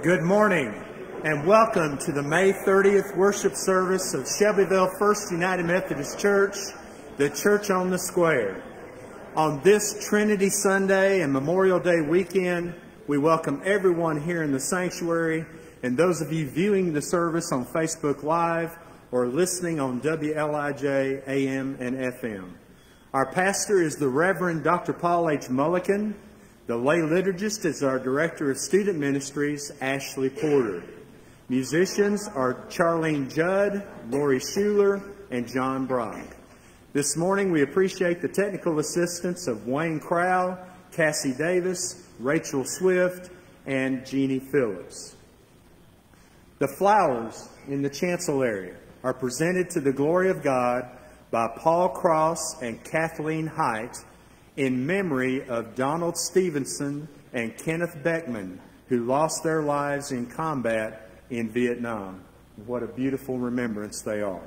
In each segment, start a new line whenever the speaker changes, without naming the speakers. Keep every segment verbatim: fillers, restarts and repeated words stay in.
Good morning and welcome to the May thirtieth worship service of Shelbyville First United Methodist Church, the Church on the Square. On this Trinity Sunday and Memorial Day weekend, we welcome everyone here in the sanctuary and those of you viewing the service on Facebook Live or listening on W L I J A M and F M. Our pastor is the Reverend Doctor Paul H. Mulliken. The lay liturgist is our Director of Student Ministries, Ashley Porter. Musicians are Charlene Judd, Lori Schuler, and John Brock. This morning we appreciate the technical assistance of Wayne Crow, Cassie Davis, Rachel Swift, and Jeannie Phillips. The flowers in the chancel area are presented to the glory of God by Paul Cross and Kathleen Height, in memory of Donald Stevenson and Kenneth Beckman, who lost their lives in combat in Vietnam. What a beautiful remembrance they are.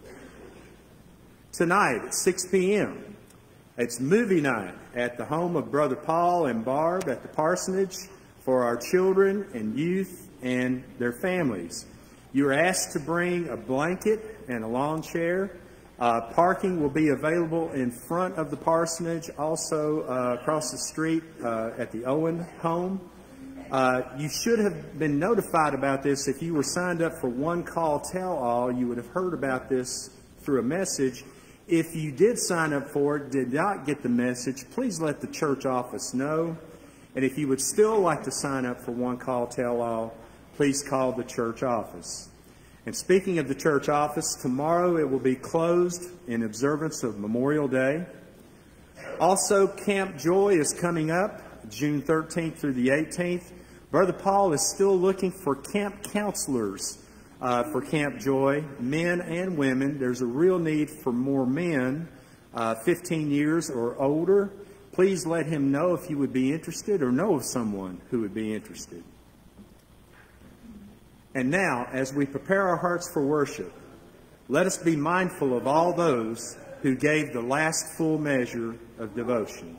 Tonight at six p m, it's movie night at the home of Brother Paul and Barb at the parsonage for our children and youth and their families. You are asked to bring a blanket and a lawn chair. Uh, parking will be available in front of the parsonage, also uh, across the street uh, at the Owen home. Uh, you should have been notified about this. If you were signed up for One Call Tell All, you would have heard about this through a message. If you did sign up for it, did not get the message, please let the church office know. And if you would still like to sign up for One Call Tell All, please call the church office. And speaking of the church office, tomorrow it will be closed in observance of Memorial Day. Also, Camp Joy is coming up June thirteenth through the eighteenth. Brother Paul is still looking for camp counselors uh, for Camp Joy, men and women. There's a real need for more men, uh, fifteen years or older. Please let him know if you would be interested or know of someone who would be interested. And now, as we prepare our hearts for worship, let us be mindful of all those who gave the last full measure of devotion.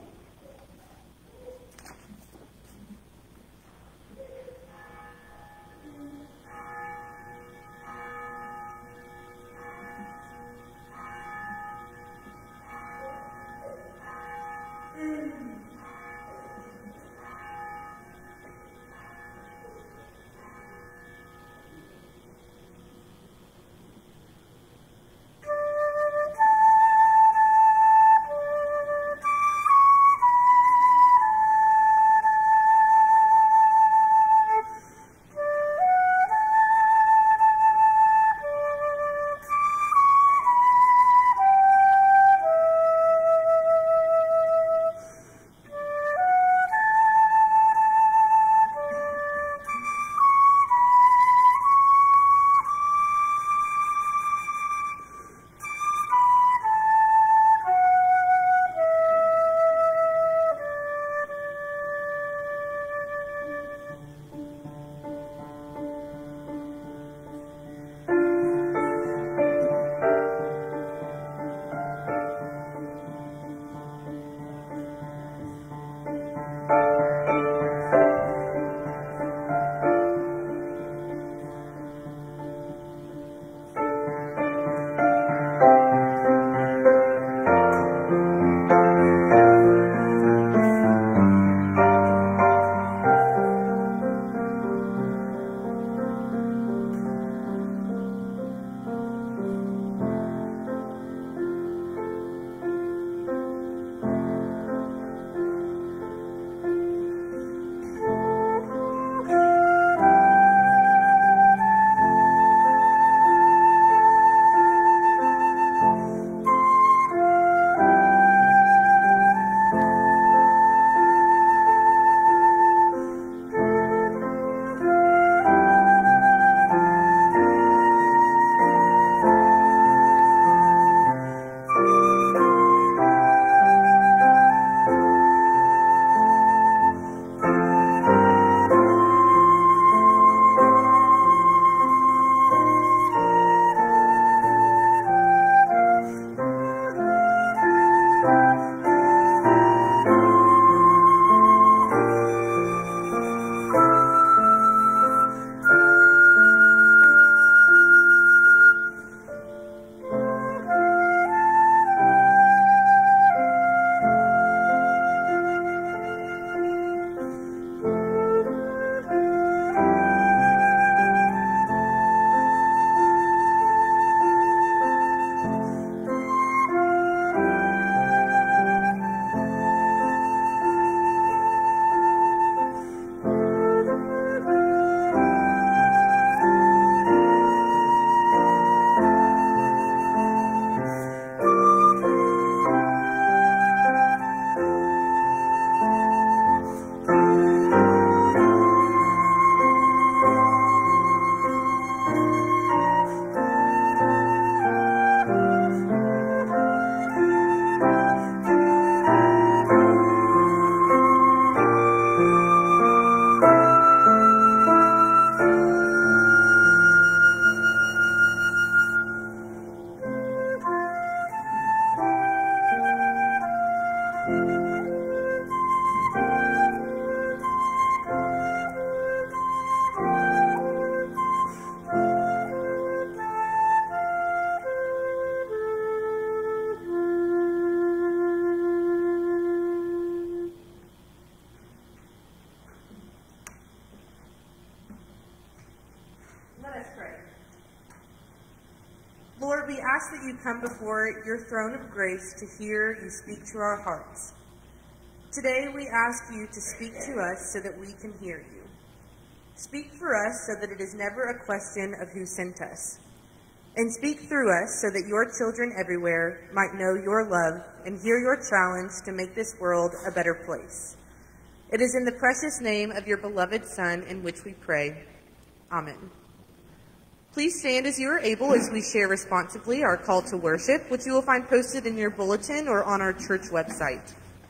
ask that you come before your throne of grace to hear you speak to our hearts. Today we ask you to speak to us so that we can hear you. Speak for us so that it is never a question of who sent us. And speak through us so that your children everywhere might know your love and hear your challenge to make this world a better place. It is in the precious name of your beloved Son in which we pray. Amen. Please stand as you are able as we share responsively our call to worship, which you will find posted in your bulletin or on our church website.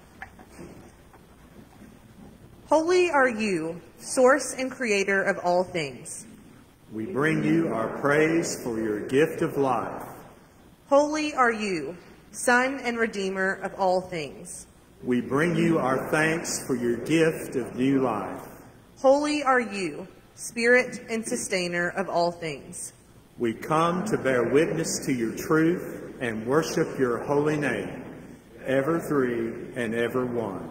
Holy are you, source and creator of all things.
We bring you our praise for your gift of life.
Holy are you, Son and Redeemer of all things.
We bring you our thanks for your gift of new life.
Holy are you, Spirit and Sustainer of all things.
We come to bear witness to your truth and worship your holy name, ever three and ever one.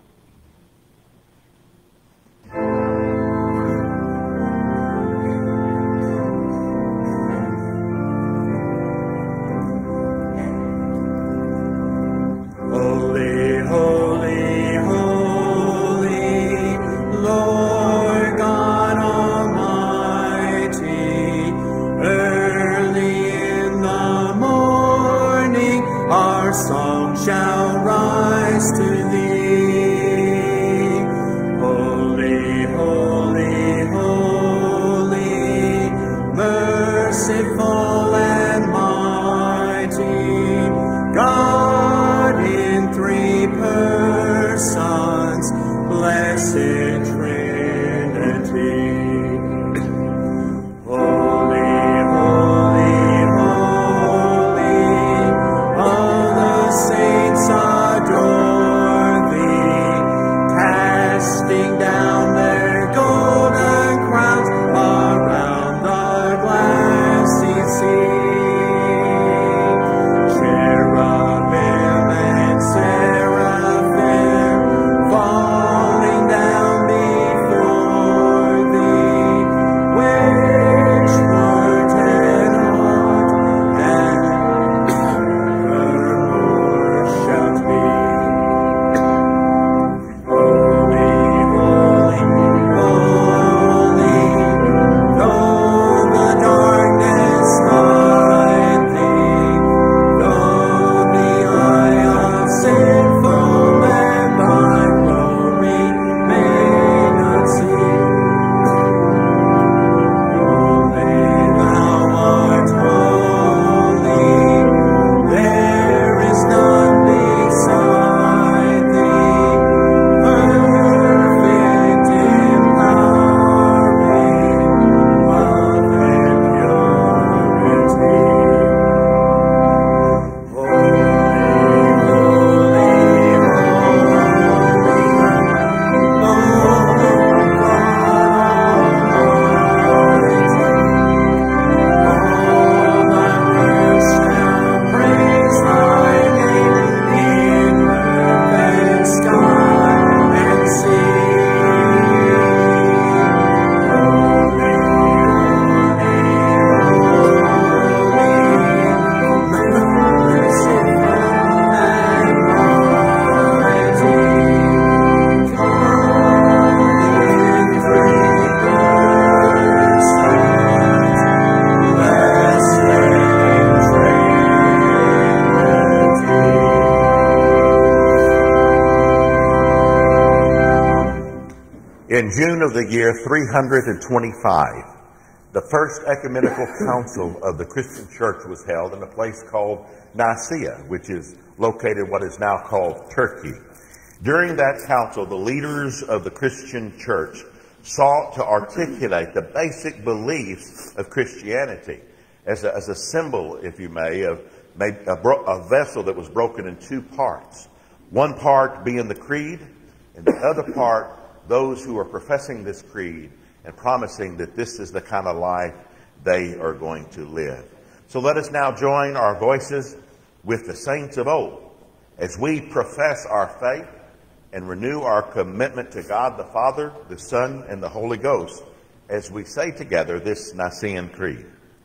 In June of the year three hundred twenty-five, the first ecumenical council of the Christian church was held in a place called Nicaea, which is located what is now called Turkey. During that council, the leaders of the Christian church sought to articulate the basic beliefs of Christianity as a, as a symbol, if you may, of a, bro- a vessel that was broken in two parts. One part being the creed, and the other part, those who are professing this creed and promising that this is the kind of life they are going to live. So let us now join our voices with the saints of old as we profess our faith and renew our commitment to God the Father, the Son, and the Holy Ghost as we say together this Nicene Creed.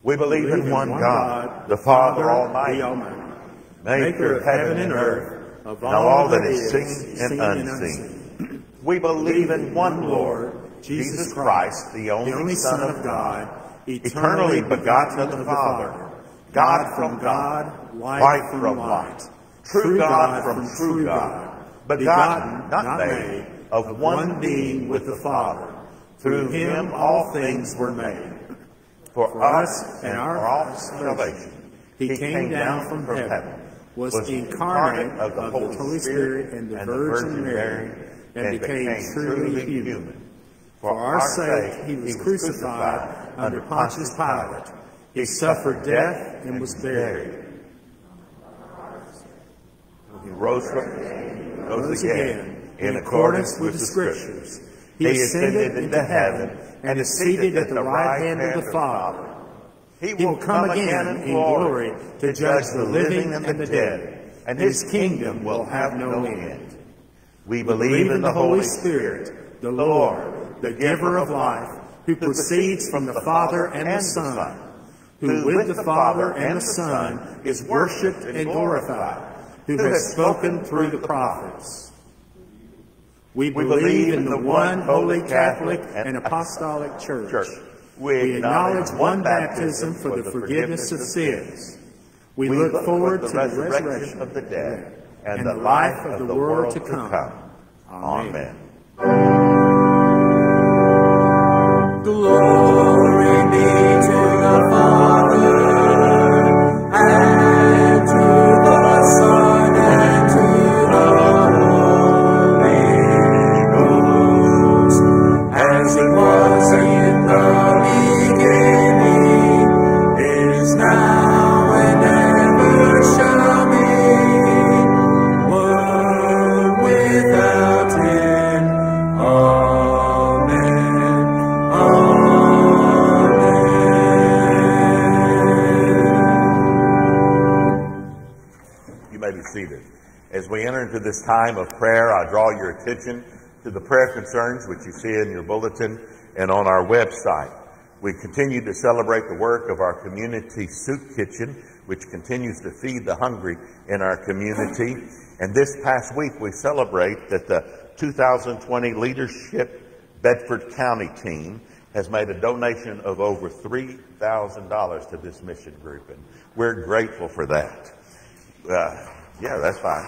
We believe in one God, the Father Almighty,
the Almighty,
maker of heaven and earth,
of
and all that is seen and unseen. We believe in one Lord, Jesus Christ, the only Son of God, eternally begotten of the Father, God from God, light from light, true God from true God, begotten, not made, of one being with the Father. Through him all things were made. For us and our salvation, he came down from heaven, was incarnate of the Holy Spirit and the Virgin Mary, and became truly human. For our sake he was crucified under Pontius Pilate. He suffered death and was buried. He rose from rose again in accordance with the Scriptures. He ascended into heaven and is seated at the right hand of the Father. He will come again in glory to judge the living and the dead, and his kingdom will have no end. We believe in the Holy Spirit, the Lord, the giver of life, who proceeds from the Father and the Son, who with the Father and the Son is worshipped and glorified, who has spoken through the prophets. We believe in the one holy Catholic and Apostolic Church. We acknowledge one baptism for the forgiveness of sins. We look forward to the resurrection of the dead and the life of the world to come. Amen. Glory be to the Father, and to the Son, and to the Holy Ghost, as it was in the beginning, is now, and ever shall be, world without end. Amen. Seated. As we enter into this time of prayer, I draw your attention to the prayer concerns which you see in your bulletin and on our website. We continue to celebrate the work of our community soup kitchen, which continues to feed the hungry in our community. And this past week, we celebrate that the two thousand twenty Leadership Bedford County team has made a donation of over three thousand dollars to this mission group, and we're grateful for that. Uh, Yeah, that's fine.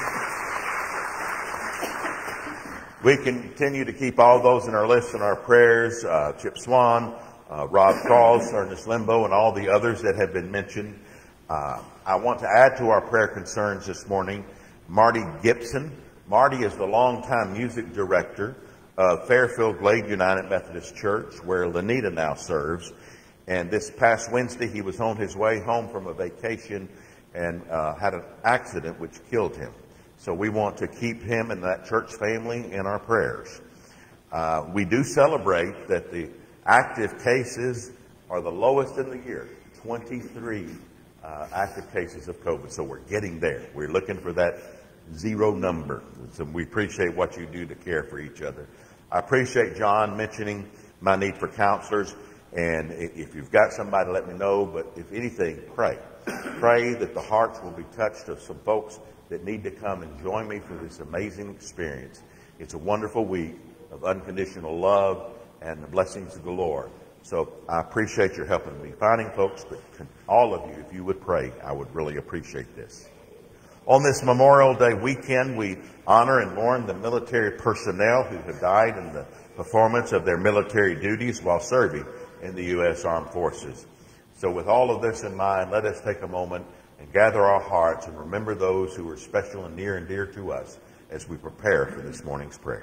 We continue to keep all those in our list in our prayers, uh, Chip Swan, uh, Rob Charles, Ernest Limbo, and all the others that have been mentioned. Uh, I want to add to our prayer concerns this morning, Marty Gibson. Marty is the longtime music director of Fairfield Glade United Methodist Church, where Lenita now serves. And this past Wednesday, he was on his way home from a vacation and uh, had an accident which killed him. So we want to keep him and that church family in our prayers. Uh, we do celebrate that the active cases are the lowest in the year, twenty-three uh, active cases of COVID. So we're getting there. We're looking for that zero number. So we appreciate what you do to care for each other. I appreciate John mentioning my need for counselors. And if you've got somebody, let me know. But if anything, pray. Pray that the hearts will be touched of some folks that need to come and join me for this amazing experience. It's a wonderful week of unconditional love and the blessings galore. So I appreciate your helping me finding folks, but all of you, if you would pray, I would really appreciate this. On this Memorial Day weekend, we honor and mourn the military personnel who have died in the performance of their military duties while serving in the U S Armed Forces. So with all of this in mind, let us take a moment and gather our hearts and remember those who are special and near and dear to us as we prepare for this morning's prayer.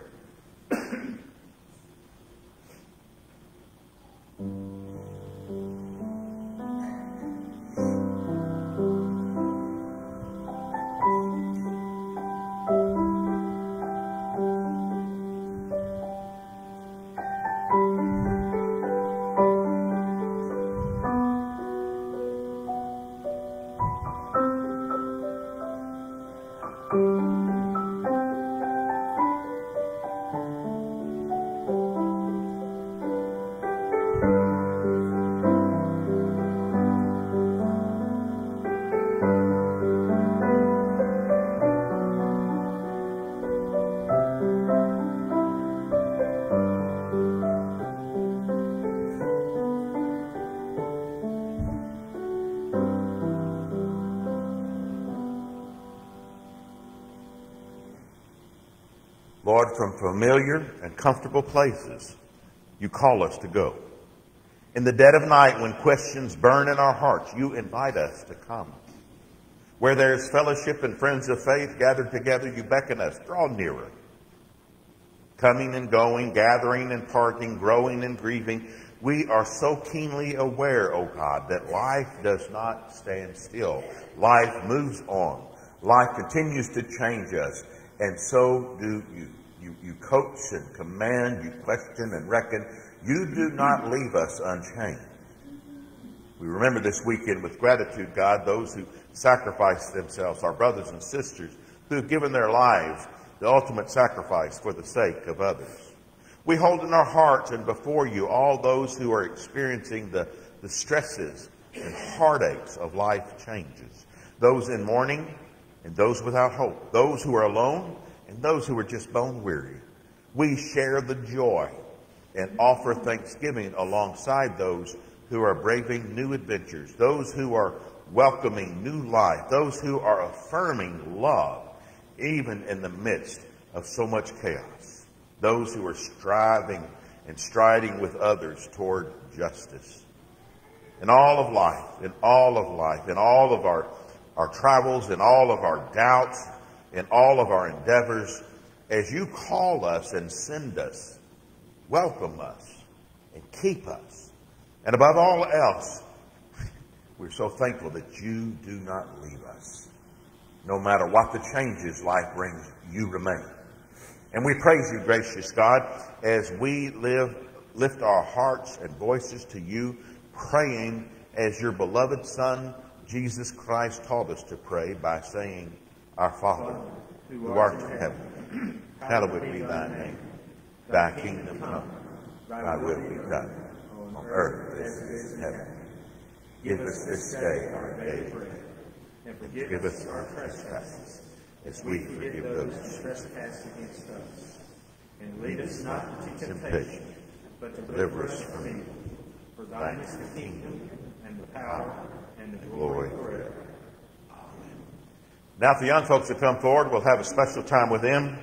Lord, from familiar and comfortable places, you call us to go. In the dead of night, when questions burn in our hearts, you invite us to come. Where there's fellowship and friends of faith gathered together, you beckon us, draw nearer. Coming and going, gathering and parting, growing and grieving, we are so keenly aware, O God, that life does not stand still. Life moves on. Life continues to change us, and so do you. You, you coach and command, you question and reckon. You do not leave us unchanged. We remember this weekend with gratitude, God, those who sacrificed themselves, our brothers and sisters who have given their lives the ultimate sacrifice for the sake of others. We hold in our hearts and before you all those who are experiencing the, the stresses and heartaches of life changes. Those in mourning and those without hope. Those who are alone and those who are just bone weary. We share the joy and offer thanksgiving alongside those who are braving new adventures. Those who are welcoming new life. Those who are affirming love even in the midst of so much chaos. Those who are striving and striding with others toward justice. In all of life, in all of life, in all of our, our travels, in all of our doubts, in all of our endeavors, as you call us and send us, welcome us and keep us. And above all else, we're so thankful that you do not leave us. No matter what the changes life brings, you remain. And we praise you, gracious God, as we live, lift our hearts and voices to you, praying as your beloved Son, Jesus Christ, taught us to pray by saying, Our Father, who art in heaven, hallowed be thy name. Thy kingdom come, thy will be done, on earth as it is in heaven. Give us this day our daily bread, and forgive us our trespasses, as we forgive those who trespass against us. And lead us not into temptation, but deliver us from evil. For thine is the kingdom, and the power, and the glory forever. Amen. Now, if the young folks will come forward, we'll have a special time with them.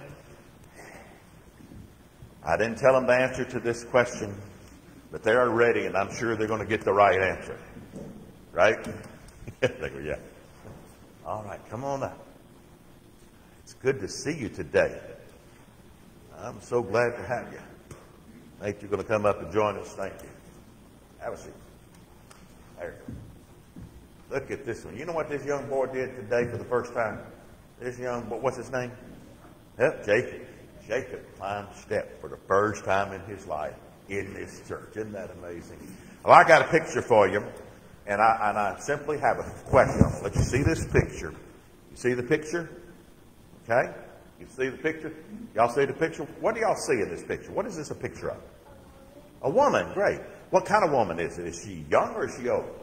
I didn't tell them the answer to this question, but they are ready, and I'm sure they're going to get the right answer. Right? Yeah. All right, come on up. It's good to see you today. I'm so glad to have you. Nate, you're going to come up and join us. Thank you. Have a seat. There you go. Look at this one. You know what this young boy did today for the first time? This young boy, what's his name? Yep, Jacob. Jacob climbed a step for the first time in his life in this church. Isn't that amazing? Well, I got a picture for you, and I, and I simply have a question. I'll let you see this picture. You see the picture? Okay? You see the picture? Y'all see the picture? What do y'all see in this picture? What is this a picture of? A woman. Great. What kind of woman is it? Is she young or is she old?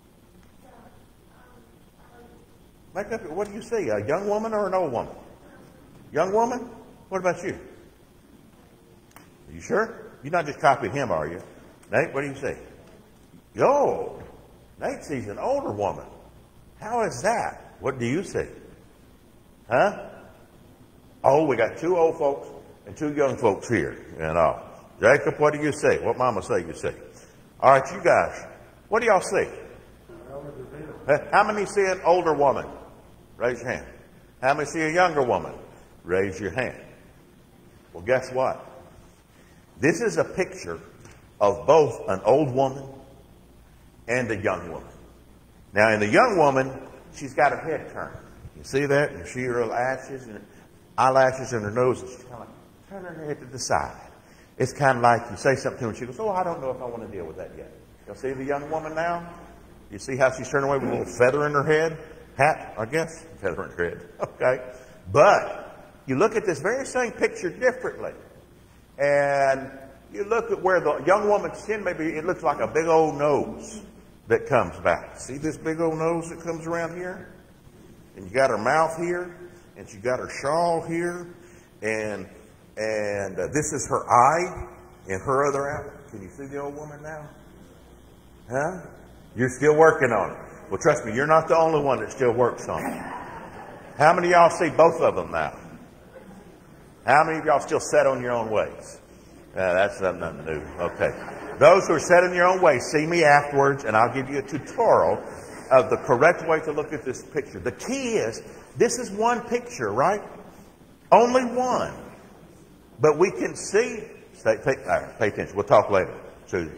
Make up. What do you see? A young woman or an old woman? Young woman? What about you? Are you sure? You're not just copying him, are you? Nate, what do you see? Yo, Nate sees an older woman. How is that? What do you see? Huh? Oh, we got two old folks and two young folks here. You know. Jacob, what do you see? What Mama say you see? All right, you guys, what do y'all see? How many see an older woman? Raise your hand. How many see a younger woman? Raise your hand. Well, guess what? This is a picture of both an old woman and a young woman. Now, in the young woman, she's got her head turned. You see that? You see her lashes and her eyelashes and her nose. And she's kind of like turning her head to the side. It's kind of like you say something to her and she goes, oh, I don't know if I want to deal with that yet. You'll see the young woman now? You see how she's turning away with a little feather in her head? Hat, I guess? Feather in her head. Okay. But you look at this very same picture differently. And you look at where the young woman's chin, maybe it looks like a big old nose that comes back. See this big old nose that comes around here? And you got her mouth here, and she got her shawl here, and and uh, this is her eye and her other eye. Can you see the old woman now? Huh? You're still working on it. Well, trust me, you're not the only one that still works on it. How many of y'all see both of them now? How many of y'all still set on your own ways? Uh, that's nothing new. Okay. Those who are set in your own ways, see me afterwards, and I'll give you a tutorial of the correct way to look at this picture. The key is, this is one picture, right? Only one. But we can see... Stay, pay, all right, pay attention. We'll talk later. So,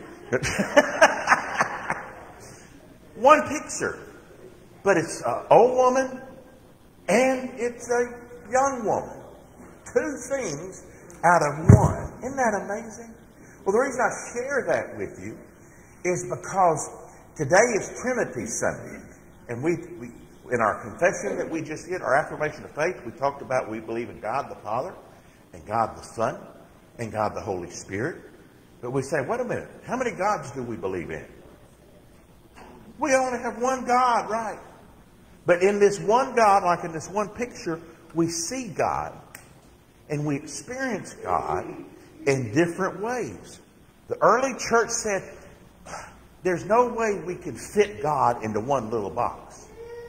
one picture. But it's an old woman and it's a young woman. Two things out of one. Isn't that amazing? Well, the reason I share that with you is because today is Trinity Sunday. And we, we, in our confession that we just did, our affirmation of faith, we talked about we believe in God the Father and God the Son and God the Holy Spirit. But we say, wait a minute, how many gods do we believe in? We only have one God, right? But in this one God, like in this one picture, we see God and we experience God in different ways. The early church said, there's no way we can fit God into one little box.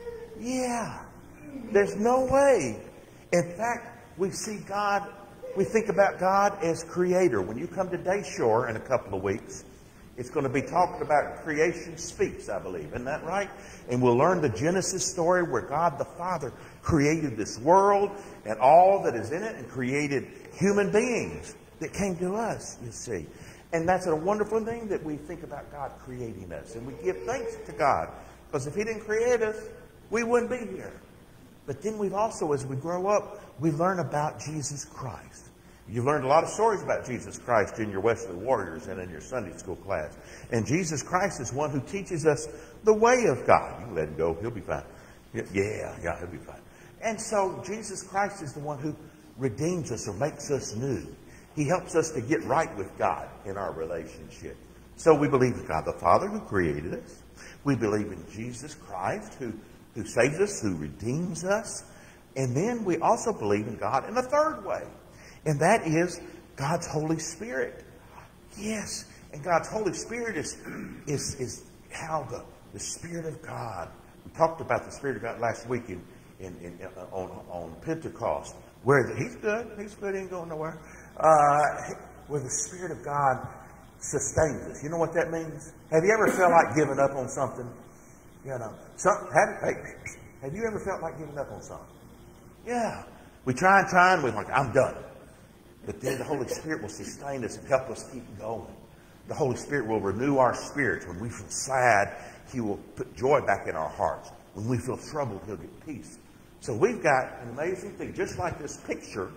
Yeah, there's no way. In fact, we see God, we think about God as creator. When you come to Dayshore in a couple of weeks, it's going to be talking about creation speaks, I believe. Isn't that right? And we'll learn the Genesis story where God the Father created this world and all that is in it and created human beings that came to us, you see. And that's a wonderful thing that we think about God creating us. And we give thanks to God. Because if He didn't create us, we wouldn't be here. But then we've also, as we grow up, we learn about Jesus Christ. You've learned a lot of stories about Jesus Christ in your Wesley Warriors and in your Sunday school class. And Jesus Christ is one who teaches us the way of God. You can let Him go. He'll be fine. Yeah, yeah, He'll be fine. And so Jesus Christ is the one who redeems us or makes us new. He helps us to get right with God in our relationship. So we believe in God the Father who created us. We believe in Jesus Christ who, who saves us, who redeems us. And then we also believe in God in a third way. And that is God's Holy Spirit. Yes. And God's Holy Spirit is, is, is how the, the Spirit of God. We talked about the Spirit of God last week in, in, in, on, on Pentecost. Where the, He's good. He's good. He ain't going nowhere. Uh, where the Spirit of God sustains us. You know what that means? Have you ever felt like giving up on something? You know, some, have, hey, have you ever felt like giving up on something? Yeah. We try and try and we're like, I'm done. But then the Holy Spirit will sustain us and help us keep going. The Holy Spirit will renew our spirits. When we feel sad, He will put joy back in our hearts. When we feel troubled, He'll get peace. So we've got an amazing thing. Just like this picture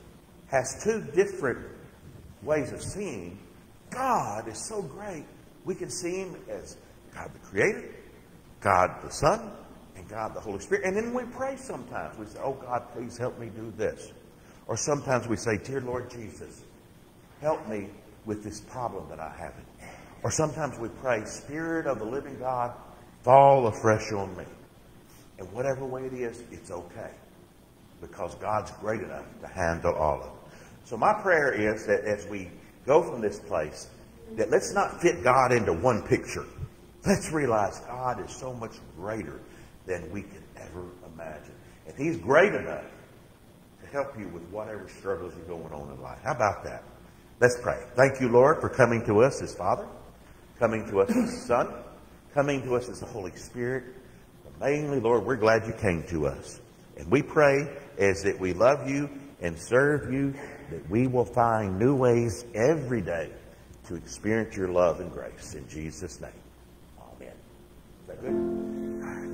has two different ways of seeing, God is so great. We can see Him as God the Creator, God the Son, and God the Holy Spirit. And then we pray sometimes. We say, oh God, please help me do this. Or sometimes we say, dear Lord Jesus, help me with this problem that I have. Or sometimes we pray, Spirit of the living God, fall afresh on me. And whatever way it is, it's okay. Because God's great enough to handle all of it. So my prayer is that as we go from this place, that let's not fit God into one picture. Let's realize God is so much greater than we can ever imagine. And He's great enough to help you with whatever struggles are going on in life. How about that? Let's pray. Thank you, Lord, for coming to us as Father, coming to us as Son, coming to us as the Holy Spirit. But mainly, Lord, we're glad you came to us. And we pray as that we love you and serve you, that we will find new ways every day to experience your love and grace. In Jesus' name. Amen. Is that good? All right.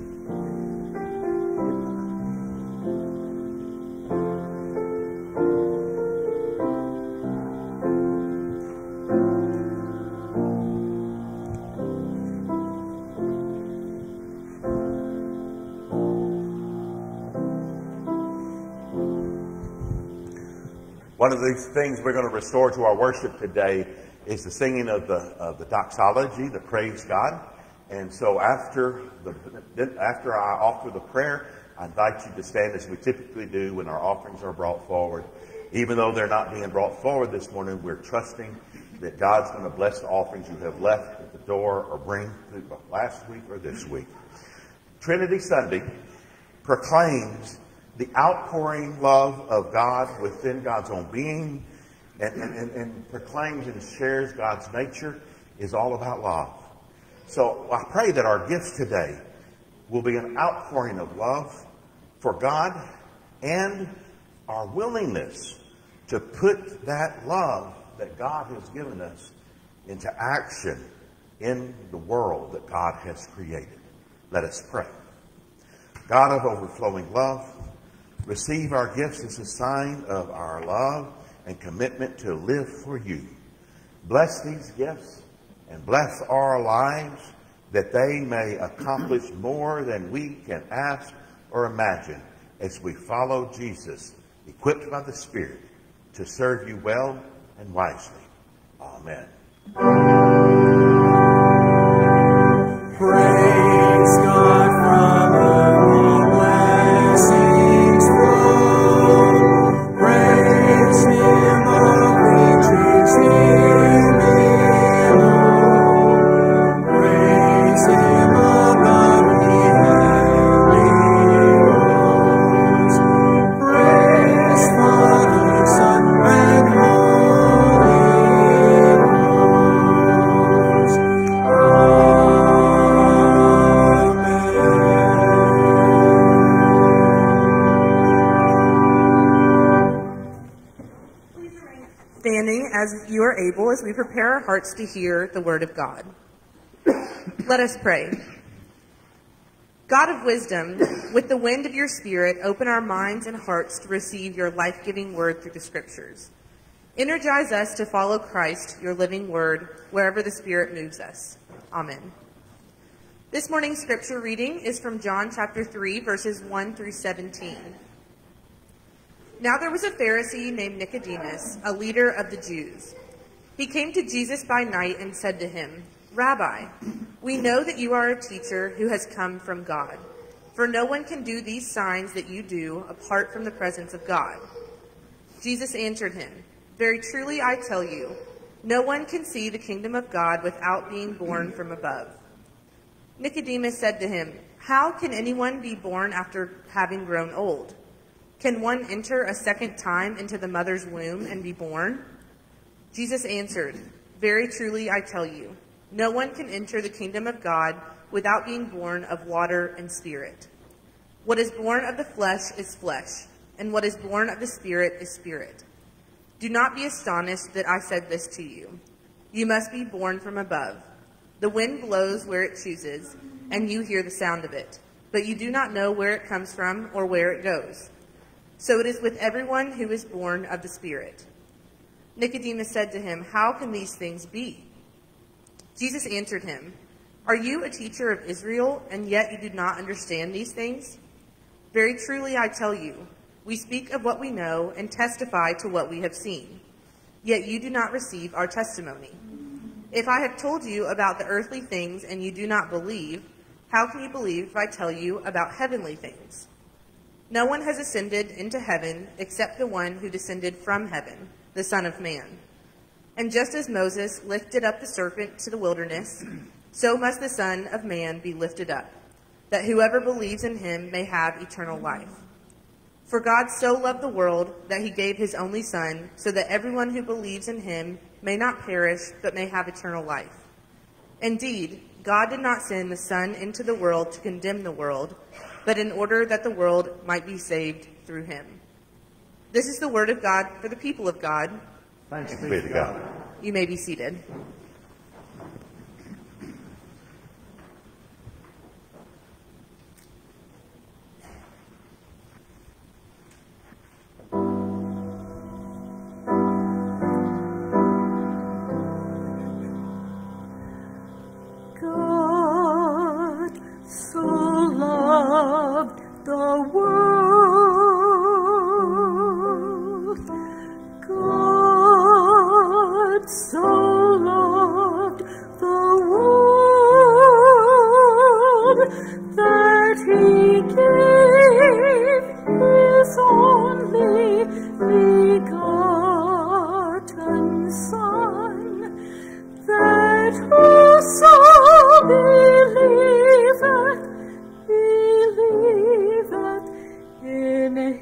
One of these things we're going to restore to our worship today is the singing of the of the doxology, the praise God. And so after the after I offer the prayer, I invite you to stand as we typically do when our offerings are brought forward. Even though they're not being brought forward this morning, we're trusting that God's going to bless the offerings you have left at the door or bring last week or this week. Trinity Sunday proclaims the outpouring love of God within God's own being and, and, and proclaims and shares God's nature is all about love. So I pray that our gifts today will be an outpouring of love for God and our willingness to put that love that God has given us into action in the world that God has created. Let us pray. God of overflowing love, receive our gifts as a sign of our love and commitment to live for you. Bless these gifts and bless our lives that they may accomplish more than we can ask or imagine as we follow Jesus, equipped by the Spirit to serve you well and wisely. Amen.
Praise God from whom all blessings flow. Praise Him, all creatures hear below. Praise Him above the heavenly hosts. Praise Father, Son, and Holy Ghost.
Standing as you are able as we prepare our hearts to hear the word of God. Let us pray. God of wisdom, with the wind of your Spirit, open our minds and hearts to receive your life-giving word through the Scriptures. Energize us to follow Christ, your living word, wherever the Spirit moves us. Amen. This morning's scripture reading is from John chapter three, verses one through seventeen. Now there was a Pharisee named Nicodemus, a leader of the Jews. He came to Jesus by night and said to him, Rabbi, we know that you are a teacher who has come from God, for no one can do these signs that you do apart from the presence of God. Jesus answered him, Very truly I tell you, no one can see the kingdom of God without being born from above. Nicodemus said to him, How can anyone be born after having grown old? Can one enter a second time into the mother's womb and be born? Jesus answered, Very truly I tell you, no one can enter the kingdom of God without being born of water and spirit. What is born of the flesh is flesh, and what is born of the Spirit is spirit. Do not be astonished that I said this to you. You must be born from above. The wind blows where it chooses, and you hear the sound of it, but you do not know where it comes from or where it goes. So it is with everyone who is born of the Spirit. Nicodemus said to him, How can these things be? Jesus answered him, Are you a teacher of Israel, and yet you do not understand these things? Very truly I tell you, we speak of what we know and testify to what we have seen, yet you do not receive our testimony. If I have told you about the earthly things and you do not believe, how can you believe if I tell you about heavenly things? No one has ascended into heaven except the one who descended from heaven, the Son of Man. And just as Moses lifted up the serpent to the wilderness, so must the Son of Man be lifted up, that whoever believes in him may have eternal life. For God so loved the world that he gave his only Son, so that everyone who believes in him may not perish, but may have eternal life. Indeed, God did not send the Son into the world to condemn the world, but in order that the world might be saved through him. This is the word of God for the people of God.
Thanks be
Be to God.
You may be seated.
God so loved the world. God so loved the world that he gave his only begotten Son, that whoso believeth, believeth in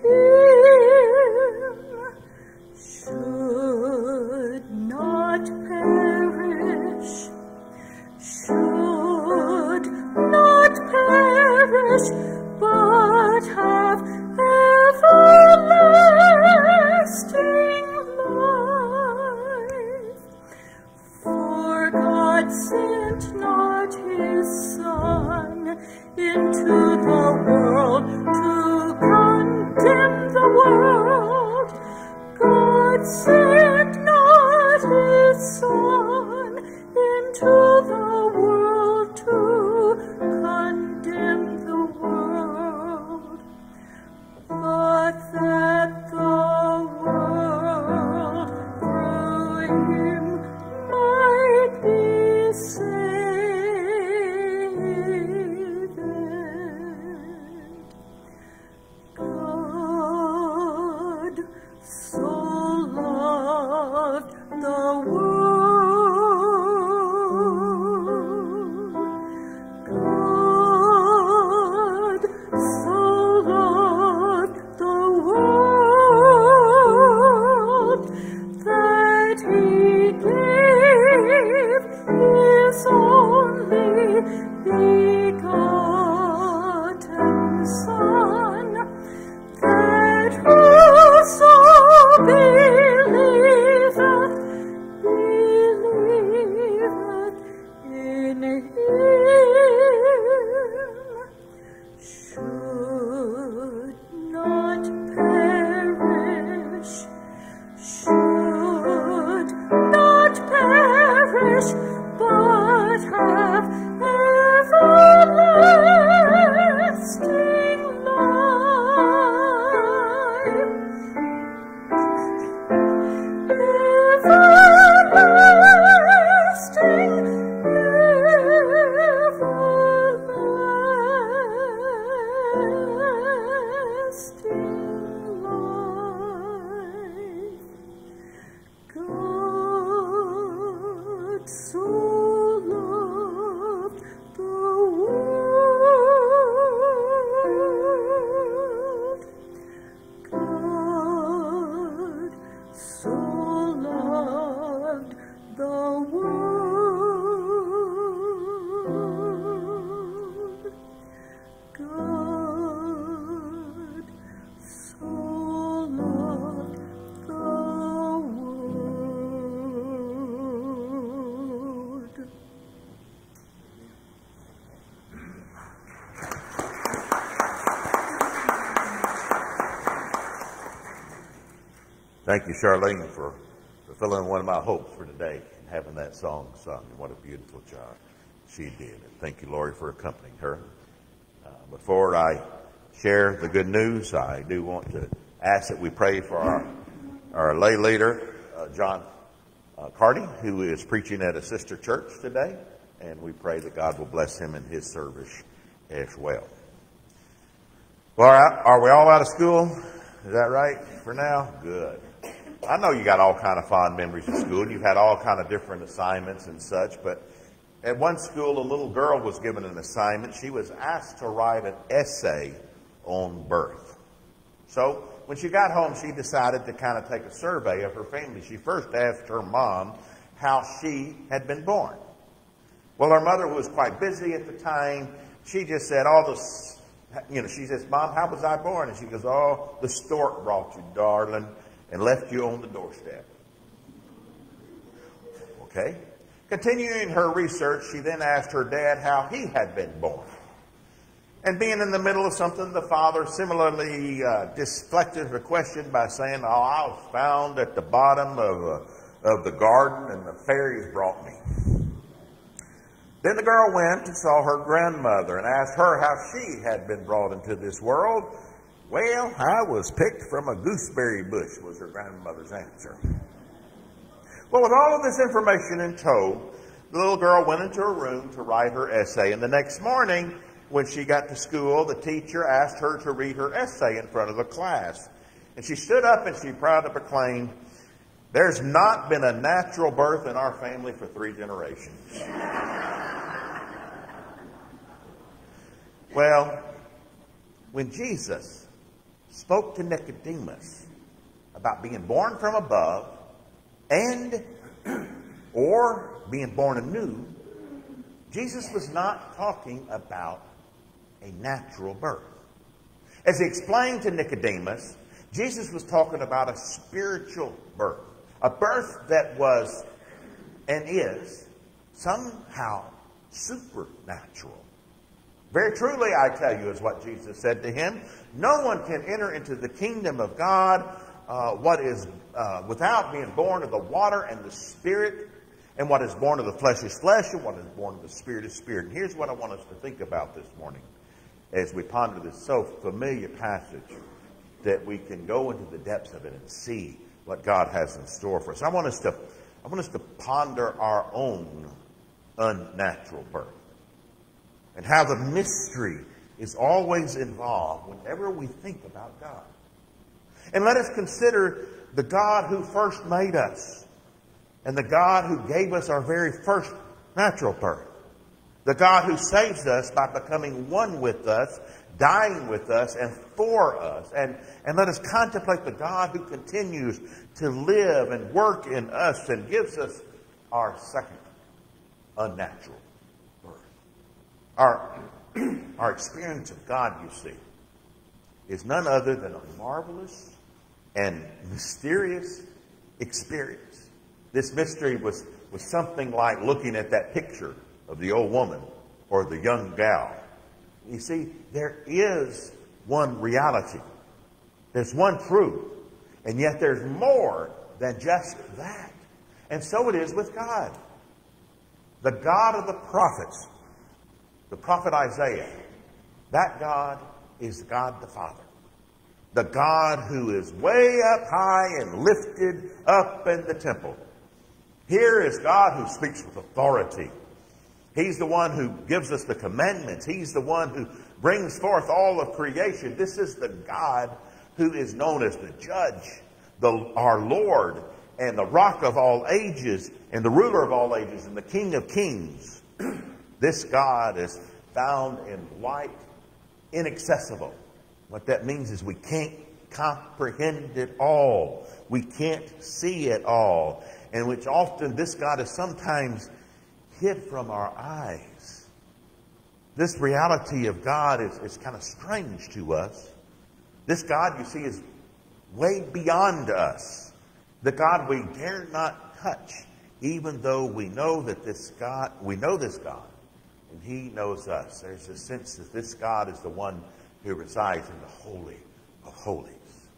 but have everlasting life. For God sent not his Son into the world to condemn the world. God sent not his Son into the world to condemn the world, but that the world through him might be saved. God so loved the world, God so loved the world, that he gave his only begotten Son, that whoso believeth, believeth in him, should not perish, should not perish, but have everlasting life. Everlasting, everlasting life. God so loved the world, God so loved the world, God so loved the world.
Thank you, Charlene, for fulfilling one of my hopes for today, having that song sung. And what a beautiful job she did. And thank you, Lori, for accompanying her. Uh, before I share the good news, I do want to ask that we pray for our, our lay leader, uh, John uh, Carty, who is preaching at a sister church today. And we pray that God will bless him in his service as well. Well, are we all out of school? Is that right for now? Good. I know you got all kind of fond memories of school. You've had all kind of different assignments and such, but at one school, a little girl was given an assignment. She was asked to write an essay on birth. So when she got home, she decided to kind of take a survey of her family. She first asked her mom how she had been born. Well, her mother was quite busy at the time. She just said all this, you know, she says, Mom, how was I born? And she goes, oh, the stork brought you, darling, and left you on the doorstep. Okay. Continuing her research, she then asked her dad how he had been born. And being in the middle of something, the father similarly uh, deflected the question by saying, oh, I was found at the bottom of, uh, of the garden and the fairies brought me. Then the girl went and saw her grandmother and asked her how she had been brought into this world. Well, I was picked from a gooseberry bush, was her grandmother's answer. Well, with all of this information in tow, the little girl went into her room to write her essay. And the next morning, when she got to school, the teacher asked her to read her essay in front of the class. And she stood up and she proudly proclaimed, there's not been a natural birth in our family for three generations. Well, when Jesus spoke to Nicodemus about being born from above and or being born anew, Jesus was not talking about a natural birth. As he explained to Nicodemus, Jesus was talking about a spiritual birth. A birth that was and is somehow supernatural. Very truly, I tell you, is what Jesus said to him. No one can enter into the kingdom of God uh, what is uh, without being born of the water and the Spirit. And what is born of the flesh is flesh, and what is born of the Spirit is spirit. And here's what I want us to think about this morning as we ponder this so familiar passage, that we can go into the depths of it and see what God has in store for us. I want us to, I want us to ponder our own unnatural birth and how the mystery is always involved whenever we think about God. And let us consider the God who first made us and the God who gave us our very first natural birth. The God who saves us by becoming one with us, dying with us and for us. And, and let us contemplate the God who continues to live and work in us and gives us our second unnatural birth. Our, our experience of God, you see, is none other than a marvelous and mysterious experience. This mystery was, was something like looking at that picture of the old woman or the young gal. You see, there is one reality. There's one truth. And yet there's more than just that. And so it is with God. The God of the prophets, the prophet Isaiah, that God is God the Father. The God who is way up high and lifted up in the temple. Here is God who speaks with authority. He's the one who gives us the commandments. He's the one who brings forth all of creation. This is the God who is known as the judge, the, our Lord, and the rock of all ages, and the ruler of all ages, and the King of kings. This God is found in light, inaccessible. What that means is we can't comprehend it all. We can't see it all. And which often this God is sometimes hid from our eyes. This reality of God is, is kind of strange to us. This God, you see, is way beyond us. The God we dare not touch, even though we know that this God, we know this God, and He knows us. There's a sense that this God is the one who resides in the Holy of Holies.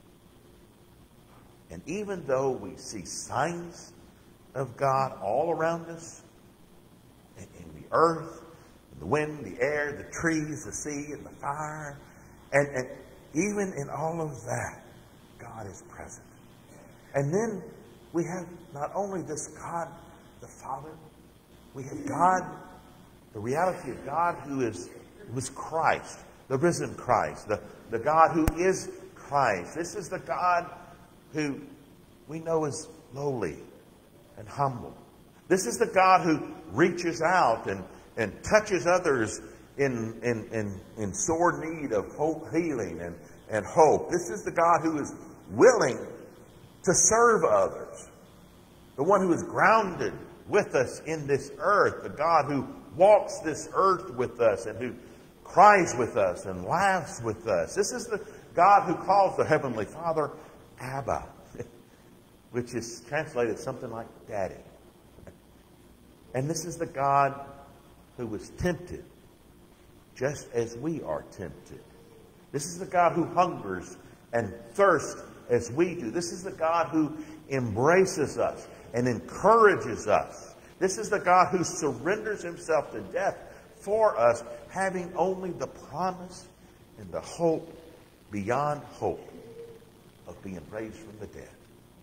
And even though we see signs of God all around us, in, in the earth, in the wind, the air, the trees, the sea, and the fire, and, and even in all of that, God is present. And then we have not only this God, the Father, we have God, the reality of God who is, who is Christ, the risen Christ, the, the God who is Christ. This is the God who we know is lowly and humble. This is the God who reaches out and, and touches others in, in, in, in sore need of hope, healing and, and hope. This is the God who is willing to serve others. The one who is grounded with us in this earth. The God who walks this earth with us and who cries with us and laughs with us. This is the God who calls the Heavenly Father Abba, which is translated something like Daddy. And this is the God who was tempted just as we are tempted. This is the God who hungers and thirsts as we do. This is the God who embraces us and encourages us. This is the God who surrenders Himself to death for us, having only the promise and the hope beyond hope of being raised from the dead.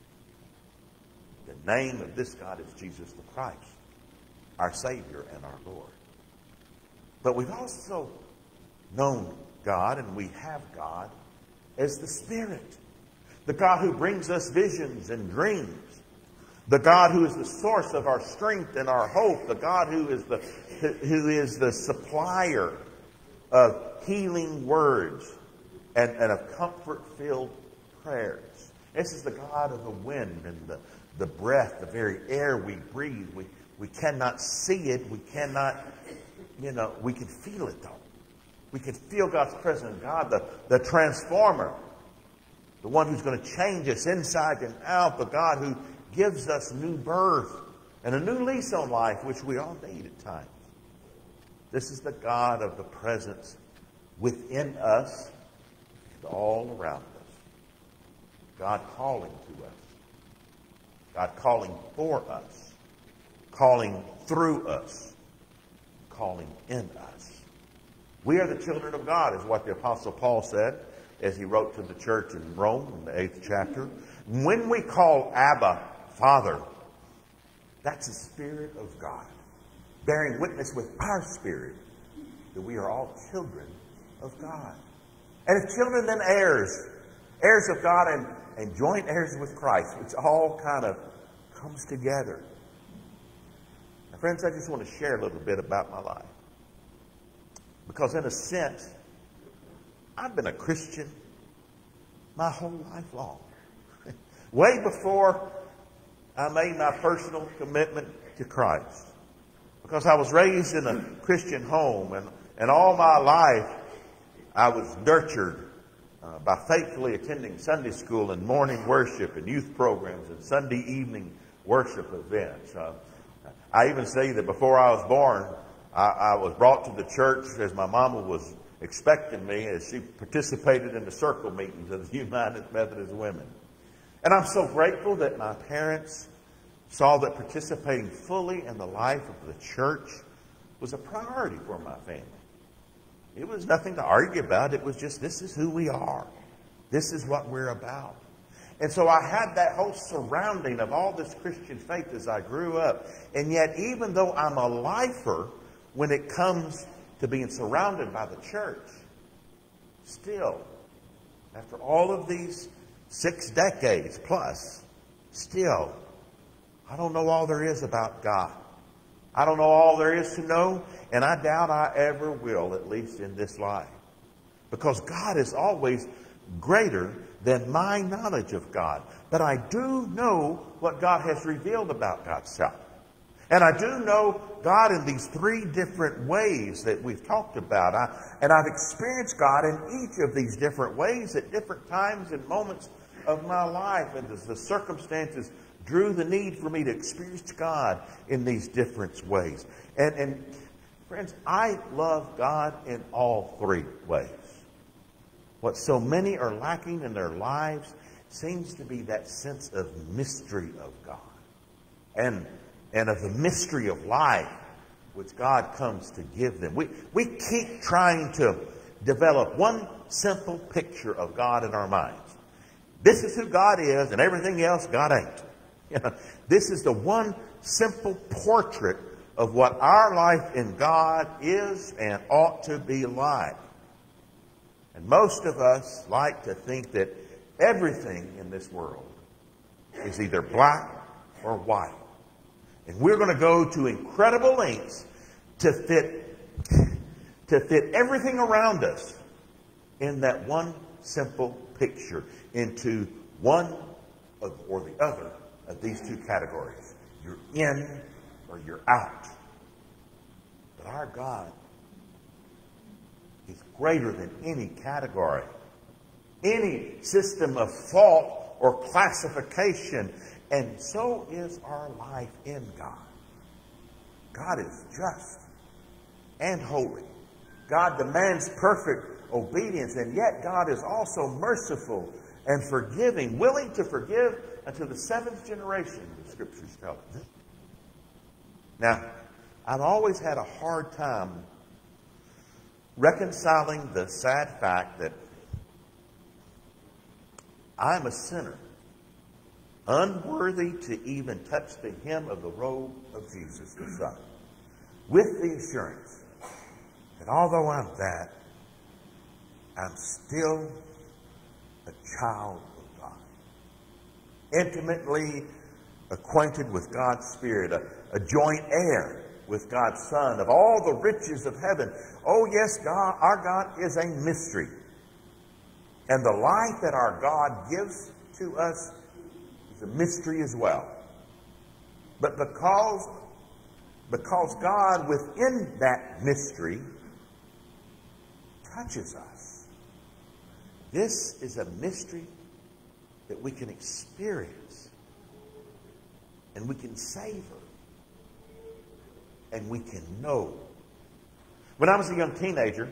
The name of this God is Jesus the Christ, our Savior and our Lord. But we've also known God, and we have God, as the Spirit. The God who brings us visions and dreams. The God who is the source of our strength and our hope. The God who is the, who is the supplier of healing words and, and of comfort-filled prayers. This is the God of the wind and the, the breath, the very air we breathe. We, we cannot see it. We cannot, you know, we can feel it though. We can feel God's presence. God, the, the transformer, the one who's going to change us inside and out, the God who gives us new birth and a new lease on life, which we all need at times. This is the God of the presence within us and all around us. God calling to us. God calling for us. Calling through us. Calling in us. We are the children of God, is what the Apostle Paul said as he wrote to the church in Rome in the eighth chapter. When we call Abba, Father, that's the Spirit of God, bearing witness with our spirit that we are all children of God. And if children, then heirs, heirs of God and, and joint heirs with Christ, which all kind of comes together. Now, friends, I just want to share a little bit about my life. Because in a sense, I've been a Christian my whole life long. Way before I made my personal commitment to Christ. Because I was raised in a Christian home, and, and all my life I was nurtured uh, by faithfully attending Sunday school and morning worship and youth programs and Sunday evening worship events. Uh, I even say that before I was born, I, I was brought to the church as my mama was expecting me, as she participated in the circle meetings of the United Methodist Women. And I'm so grateful that my parents saw that participating fully in the life of the church was a priority for my family. It was nothing to argue about. It was just, this is who we are. This is what we're about. And so I had that whole surrounding of all this Christian faith as I grew up. And yet, even though I'm a lifer when it comes to being surrounded by the church, still, after all of these six decades plus, still, I don't know all there is about God. I don't know all there is to know, and I doubt I ever will, at least in this life. Because God is always greater than my knowledge of God. But I do know what God has revealed about God's self. And I do know God in these three different ways that we've talked about. I, and I've experienced God in each of these different ways at different times and moments of my life. And as the circumstances drew the need for me to experience God in these different ways. And, and friends, I love God in all three ways. What so many are lacking in their lives seems to be that sense of mystery of God. And, and of the mystery of life which God comes to give them. We, we keep trying to develop one simple picture of God in our minds. This is who God is, and everything else God ain't. You know, this is the one simple portrait of what our life in God is and ought to be like. And most of us like to think that everything in this world is either black or white. And we're going to go to incredible lengths to fit, to fit everything around us in that one simple picture into one of, or the other of these two categories. You're in or you're out. But our God is greater than any category, any system of thought or classification. And so is our life in God. God is just and holy. God demands perfect obedience, and yet God is also merciful and forgiving, willing to forgive until the seventh generation, the Scriptures tell us. Now, I've always had a hard time reconciling the sad fact that I'm a sinner, unworthy to even touch the hem of the robe of Jesus the Son, with the assurance that although I'm that, I'm still a child of God, intimately acquainted with God's Spirit, a, a joint heir with God's Son, of all the riches of heaven. Oh yes, God, our God is a mystery. And the life that our God gives to us is a mystery as well. But because, because God within that mystery touches us. This is a mystery that we can experience and we can savor and we can know. When I was a young teenager,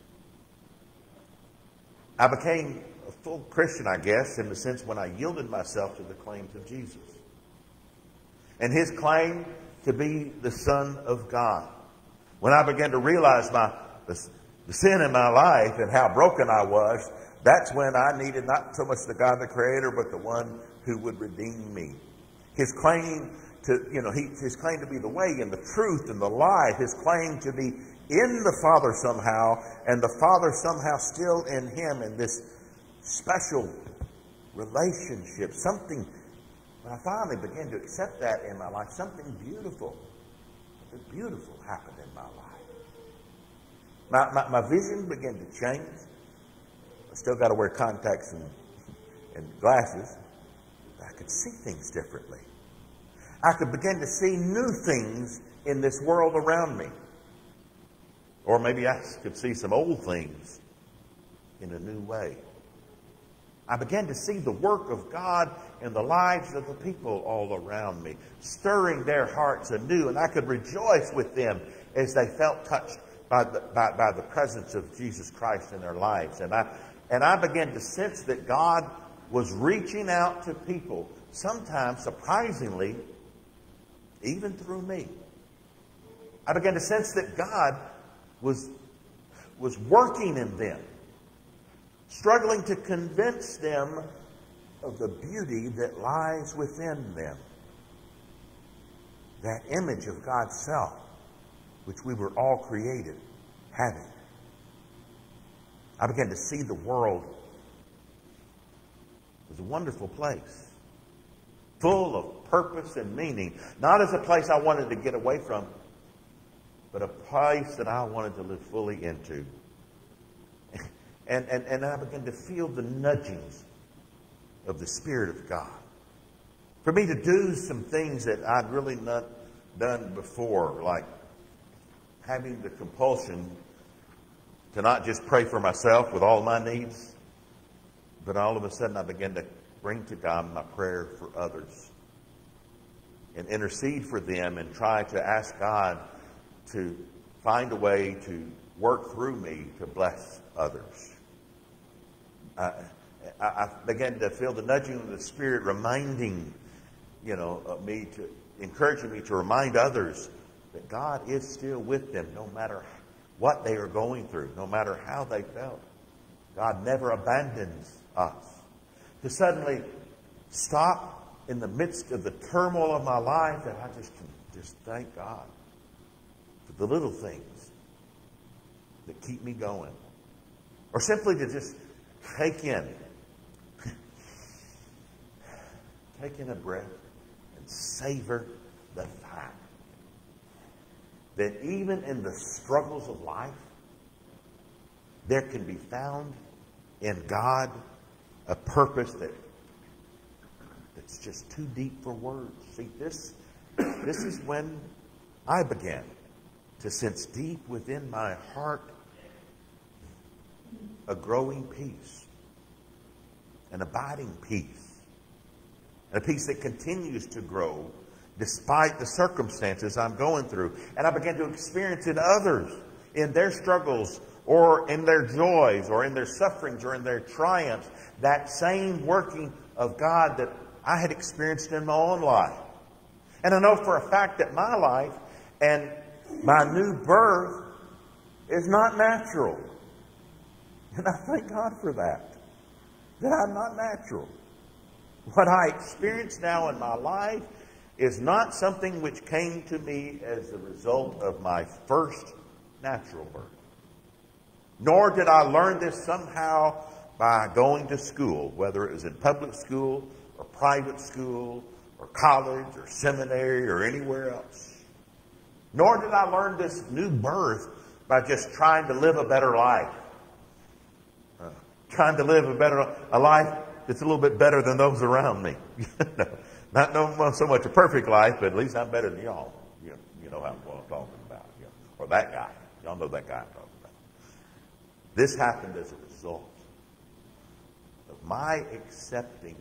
I became a full Christian, I guess, in the sense when I yielded myself to the claims of Jesus. And his claim to be the Son of God. When I began to realize my the, the sin in my life and how broken I was, that's when I needed not so much the God the Creator, but the one who would redeem me. His claim to, you know, he, his claim to be the way and the truth and the life, his claim to be in the Father somehow, and the Father somehow still in him, in this special relationship. Something, when I finally began to accept that in my life, something beautiful, something beautiful happened in my life. My, my, my vision began to change. I still got to wear contacts and, and glasses. But I could see things differently. I could begin to see new things in this world around me. Or maybe I could see some old things in a new way. I began to see the work of God in the lives of the people all around me, stirring their hearts anew, and I could rejoice with them as they felt touched by the, by, by the presence of Jesus Christ in their lives. And I, and I began to sense that God was reaching out to people, sometimes surprisingly, even through me. I began to sense that God was, was working in them, struggling to convince them of the beauty that lies within them. That image of God's self, which we were all created having. I began to see the world as a wonderful place, full of purpose and meaning. Not as a place I wanted to get away from, but a place that I wanted to live fully into. And, and, and I began to feel the nudgings of the Spirit of God. For me to do some things that I'd really not done before, like having the compulsion to not just pray for myself with all my needs, but all of a sudden I began to bring to God my prayer for others and intercede for them and try to ask God to find a way to work through me to bless others. I, I began to feel the nudging of the Spirit reminding, you know, of me to, encouraging me to remind others that God is still with them no matter what they are going through, no matter how they felt. God never abandons us. To suddenly stop in the midst of the turmoil of my life and I just can just thank God for the little things that keep me going. Or simply to just take in, take in a breath and savor the fact that even in the struggles of life, there can be found in God a purpose that that's just too deep for words. See, this, this is when I began to sense deep within my heart a growing peace, an abiding peace, and a peace that continues to grow despite the circumstances I'm going through. And I began to experience in others, in their struggles, or in their joys, or in their sufferings, or in their triumphs, that same working of God that I had experienced in my own life. And I know for a fact that my life and my new birth is not natural. And I thank God for that, that I'm not natural. What I experience now in my life is not something which came to me as the result of my first natural birth. Nor did I learn this somehow by going to school, whether it was in public school or private school or college or seminary or anywhere else. Nor did I learn this new birth by just trying to live a better life. Uh, trying to live a better a life that's a little bit better than those around me. no, not no, so much a perfect life, but at least I'm better than y'all. You, you know what I'm talking about. You know, or that guy. Y'all know that guy I'm talking about. This happened as a result of my accepting,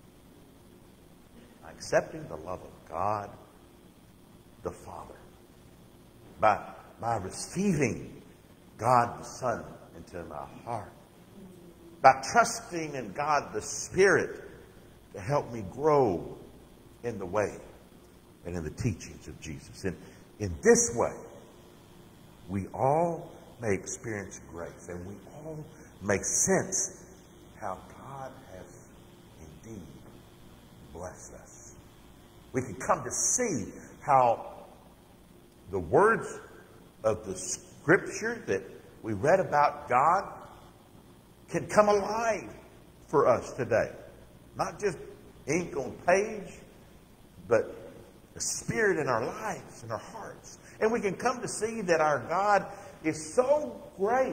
accepting the love of God, the Father, by, by receiving God the Son into my heart, by trusting in God the Spirit to help me grow in the way and in the teachings of Jesus. And in this way, we all may experience grace, and we all make sense how God has indeed blessed us. We can come to see how the words of the Scripture that we read about God can come alive for us today. Not just ink on page, but the Spirit in our lives, in our hearts. And we can come to see that our God is so great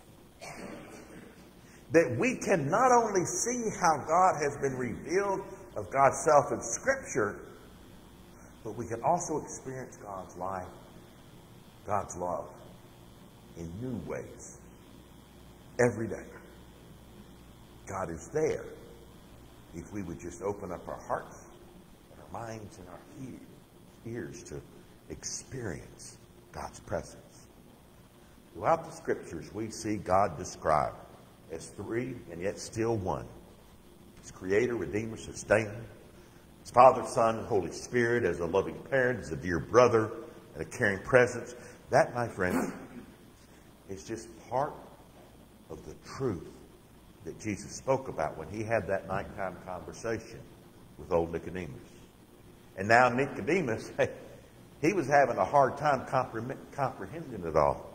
that we can not only see how God has been revealed of God's self in Scripture, but we can also experience God's life, God's love in new ways every day. God is there if we would just open up our hearts and our minds and our ears to experience God's presence. Throughout the Scriptures, we see God described as three and yet still one. His Creator, Redeemer, Sustainer. His Father, Son, and Holy Spirit as a loving parent, as a dear brother, and a caring presence. That, my friend, is just part of the truth that Jesus spoke about when he had that nighttime conversation with old Nicodemus. And now Nicodemus, he was having a hard time comprehending it all.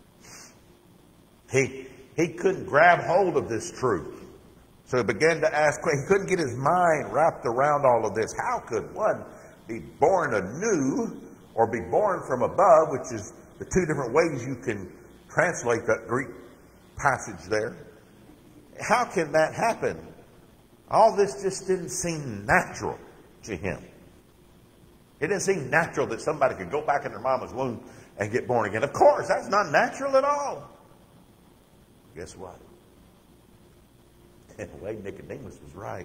He, he couldn't grab hold of this truth. So he began to ask questions. He couldn't get his mind wrapped around all of this. How could one be born anew or be born from above, which is the two different ways you can translate that Greek passage there? How can that happen? All this just didn't seem natural to him. It didn't seem natural that somebody could go back in their mama's womb and get born again. Of course, that's not natural at all. Guess what? In a way, Nicodemus was right.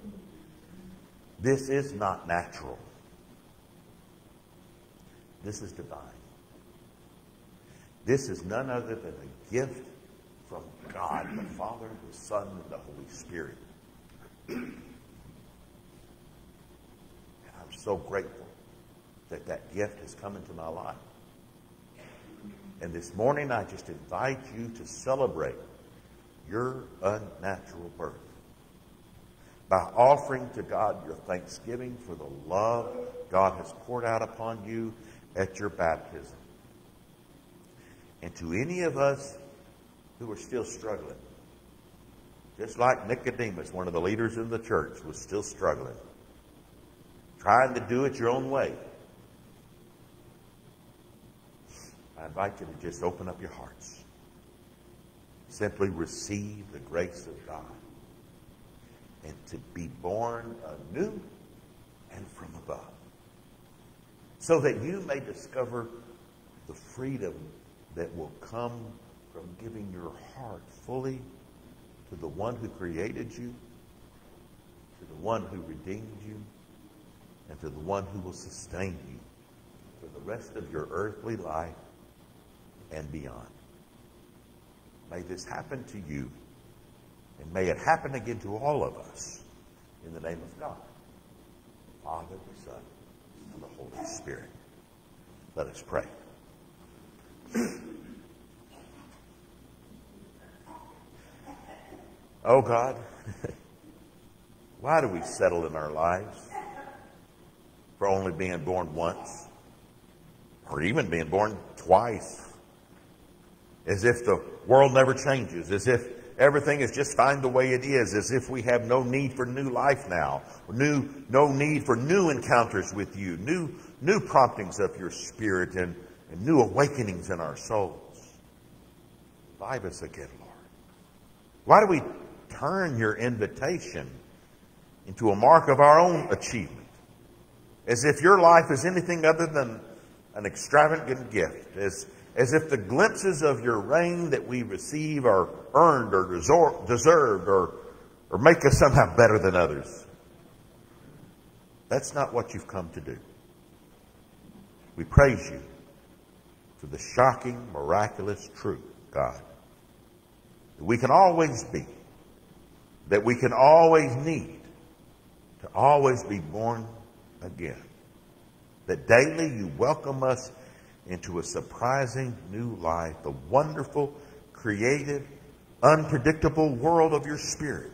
This is not natural. This is divine. This is none other than a gift from God, the Father, the Son, and the Holy Spirit. And I'm so grateful that that gift has come into my life. And this morning, I just invite you to celebrate your unnatural birth by offering to God your thanksgiving for the love God has poured out upon you at your baptism. And to any of us who are still struggling, just like Nicodemus, one of the leaders in the church, was still struggling, trying to do it your own way, I invite you to just open up your hearts. Simply receive the grace of God and to be born anew and from above, so that you may discover the freedom that will come from giving your heart fully to the one who created you, to the one who redeemed you, and to the one who will sustain you for the rest of your earthly life and beyond. May this happen to you, and may it happen again to all of us, in the name of God, the Father, the Son, and the Holy Spirit. Let us pray. Oh God, why do we settle in our lives for only being born once, or even being born twice? As if the world never changes, as if everything is just fine the way it is, as if we have no need for new life now, or new, no need for new encounters with you, new, new promptings of your Spirit, and, and new awakenings in our souls. Revive us again, Lord. Why do we turn your invitation into a mark of our own achievement, as if your life is anything other than an extravagant gift, as as if the glimpses of your reign that we receive are earned or deserved or, or make us somehow better than others. That's not what you've come to do. We praise you for the shocking, miraculous truth, God, that we can always be, that we can always need to always be born again, that daily you welcome us into a surprising new life, the wonderful, creative, unpredictable world of your Spirit,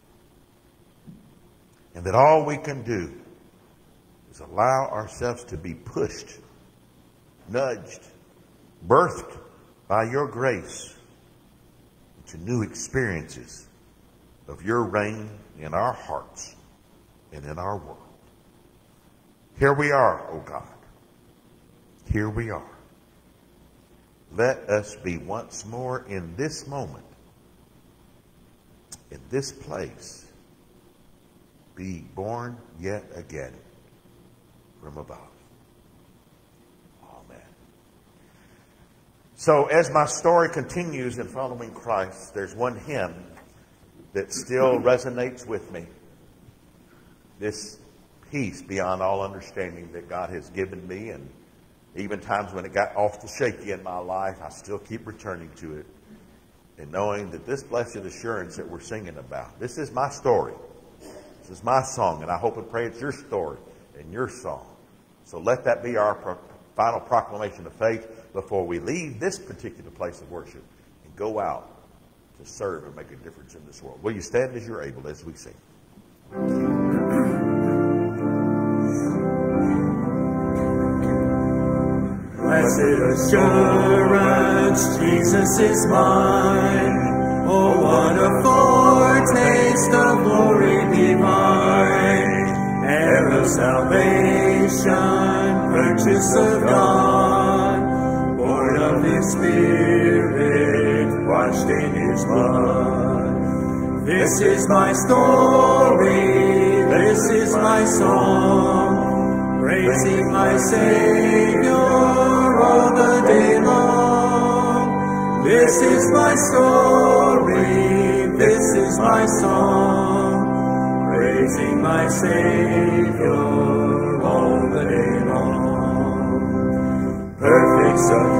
and that all we can do is allow ourselves to be pushed, nudged, birthed by your grace into new experiences of your reign in our hearts and in our world. Here we are, O God. Here we are. Let us be once more in this moment, in this place, be born yet again from above. Amen. So as my story continues in following Christ, there's one hymn that still resonates with me. This peace beyond all understanding that God has given me, and even times when it got awful shaky in my life, I still keep returning to it and knowing that this blessed assurance that we're singing about, this is my story. This is my song, and I hope and pray it's your story and your song. So let that be our pro- final proclamation of faith before we leave this particular place of worship and go out to serve and make a difference in this world. Will you stand as you're able as we sing?
Blessed assurance, Jesus is mine. Oh, what a foretaste of glory divine, heir of salvation, purchase of God, born of His Spirit, washed in His blood. This is my story, this is my song, praising my Savior all the day long. This is my story, this is my song, praising my Savior all the day long. Perfect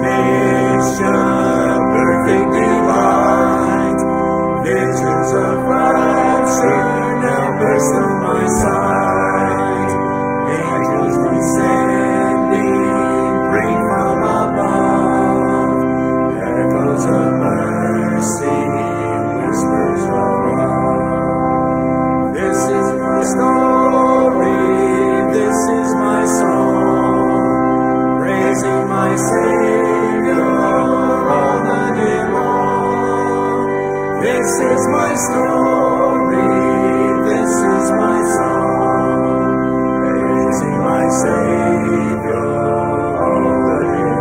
submission, perfect delight, visions of rapture now burst on my sight. Angels descending, bring from above, echoes of mercy, whispers of love. This is my story, this is my song, praising my Savior all the day long. This is my story, this is my song, praising my Savior all the day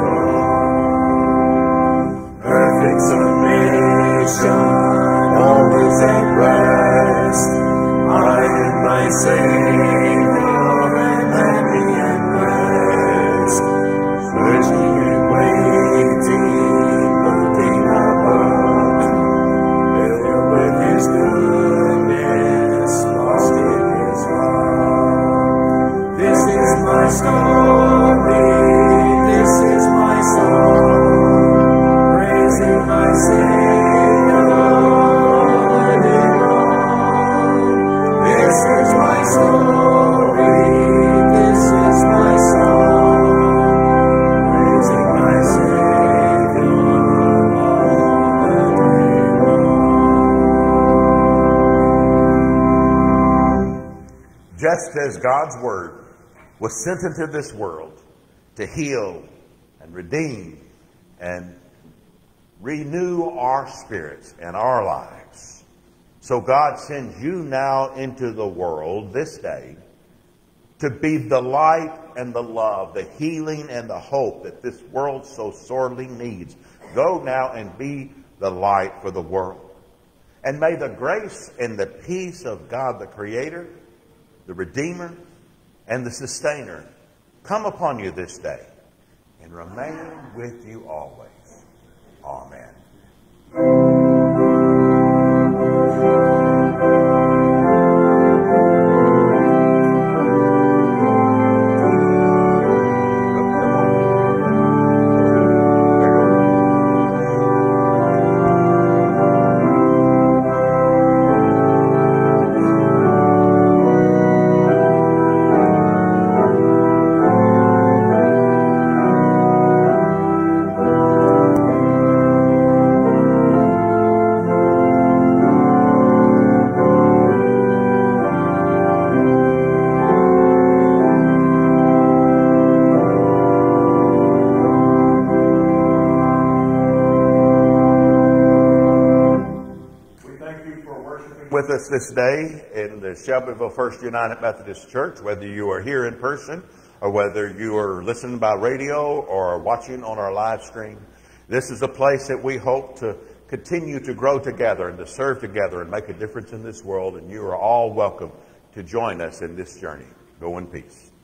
long. Perfect submission, always at rest, I am my Savior and let me at rest, searching and waiting, looking above, filled with His goodness, lost in His love. This is my story, this is my song, praising my Savior all the day long. This is my story, this is my song, praising my Savior all the day long.
Just as God's word was sent into this world to heal and redeem and renew our spirits and our lives, so God sends you now into the world this day to be the light and the love, the healing and the hope that this world so sorely needs. Go now and be the light for the world. And may the grace and the peace of God the Creator, the Redeemer, and the Sustainer come upon you this day. and remain with you always. Amen. With us this day in the Shelbyville First United Methodist Church, whether you are here in person or whether you are listening by radio or watching on our live stream. This is a place that we hope to continue to grow together and to serve together and make a difference in this world, and you are all welcome to join us in this journey. Go in peace.